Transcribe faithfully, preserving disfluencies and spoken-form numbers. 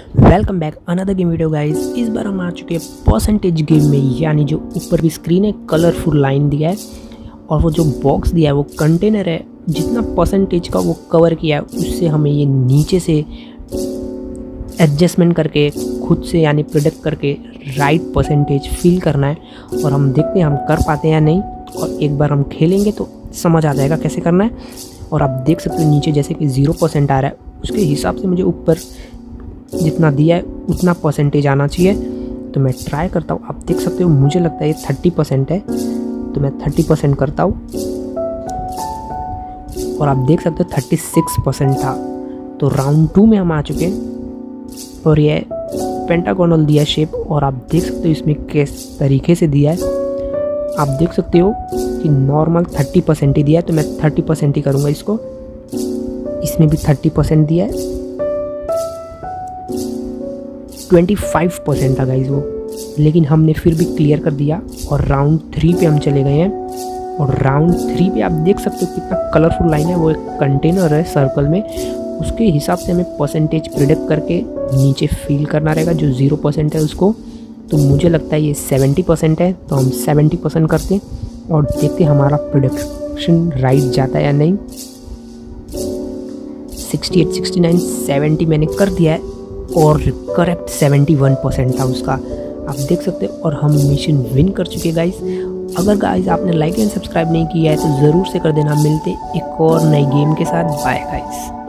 Welcome back another game video guys. इस बार हम आ चुके हैं परसेंटेज गेम में, यानी जो ऊपर भी स्क्रीन है कलरफुल लाइन दिया है और वो जो बॉक्स दिया है वो कंटेनर है। जितना परसेंटेज का वो कवर किया है उससे हमें ये नीचे से एडजस्टमेंट करके खुद से यानी प्रोडक्ट करके राइट परसेंटेज फिल करना है। और हम देखते हैं हम कर पाते हैं या नहीं, और एक बार हम खेलेंगे तो समझ आ जाएगा कैसे करना है। और आप देख सकते हो नीचे जैसे कि ज़ीरो परसेंट आ रहा है, उसके हिसाब से मुझे ऊपर जितना दिया है उतना परसेंटेज आना चाहिए। तो मैं ट्राई करता हूँ। आप देख सकते हो मुझे लगता है ये थर्टी परसेंट है, तो मैं थर्टी परसेंट करता हूँ और आप देख सकते हो थर्टी सिक्स परसेंट था। तो राउंड टू में हम आ चुके हैं और ये पेंटागोनल दिया शेप, और आप देख सकते हो इसमें किस तरीके से दिया है। आप देख सकते हो कि नॉर्मल थर्टी परसेंट ही दिया है, तो मैं थर्टी परसेंट ही करूँगा इसको। इसमें भी थर्टी परसेंट दिया है, ट्वेंटी फाइव परसेंट था गाइस वो, लेकिन हमने फिर भी क्लियर कर दिया। और राउंड थ्री पे हम चले गए हैं और राउंड थ्री पे आप देख सकते हो कितना कलरफुल लाइन है। वो एक कंटेनर है सर्कल में, उसके हिसाब से हमें परसेंटेज प्रिडिक्ट करके नीचे फिल करना रहेगा जो ज़ीरो परसेंट है उसको। तो मुझे लगता है ये सेवेंटी परसेंट है, तो हम सेवेंटी परसेंट करते हैं और देखते हैं हमारा प्रोडक्शन राइट जाता है या नहीं। Sixty eight, sixty nine, seventy मैंने कर दिया है और करेक्ट सेवेंटी वन परसेंट था उसका, आप देख सकते हो। और हम मिशन विन कर चुके हैं गाइस। अगर गाइस आपने लाइक एंड सब्सक्राइब नहीं किया है तो ज़रूर से कर देना। मिलते एक और नई गेम के साथ। Bye guys.